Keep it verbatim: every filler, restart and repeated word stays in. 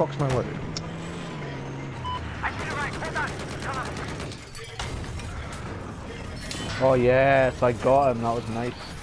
fuck's my way? Oh yes, I got him. That was nice.